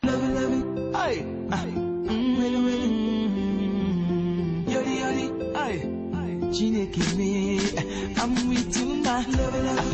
Aye, aye, Chineke me, I'm with you, my love.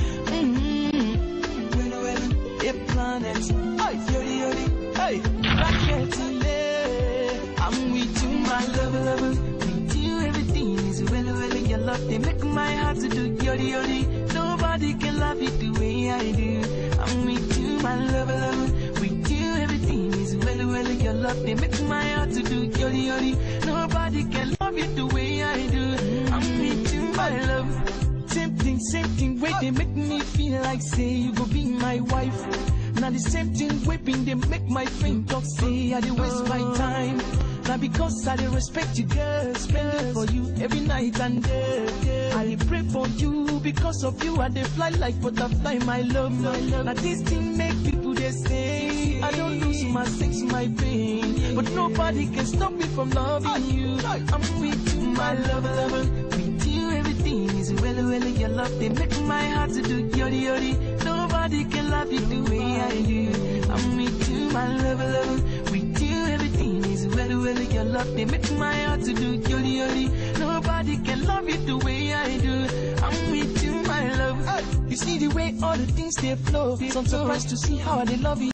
A planet, aye, rocket, I'm with you, my love. With you, everything is well. Your love, they make my heart to do yori. Nobody can love you the way I do. I'm with you, my love. With you, everything is well. Your love, they make my heart to do yori. Nobody can love you the way I do. I'm with you, my love. Same thing, way they make me feel like say you go be my wife. Now the same thing, whipping they make my friend talk say I dey waste my time. Now because I dey respect you, girl, spend it for you every night and day. I dey pray for you, because of you I dey fly like butterfly, my love. Now this thing make people they say I don't lose my sex, my pain, but nobody can stop me from loving you. I'm with you, my love. With you everything is well. Your love they make my heart to do yori. Nobody can love you the way I do. I'm with you, my love. With you everything is well. Your love they make my heart to do yori. Nobody can love you the way I do. I'm with you, my love. You see the way all the things they flow, so I'm surprised to see how they love you.